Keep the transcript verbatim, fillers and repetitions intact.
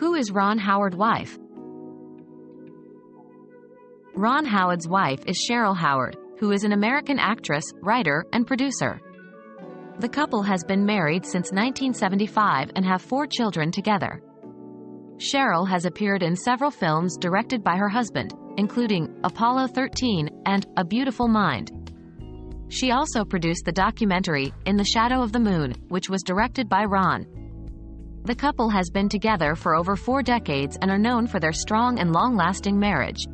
Who is Ron Howard's wife? Ron Howard's wife is Cheryl Howard, who is an American actress, writer, and producer. The couple has been married since nineteen seventy-five and have four children together. Cheryl has appeared in several films directed by her husband, including Apollo thirteen and A Beautiful Mind. She also produced the documentary In the Shadow of the Moon, which was directed by Ron. The couple has been together for over four decades and are known for their strong and long-lasting marriage.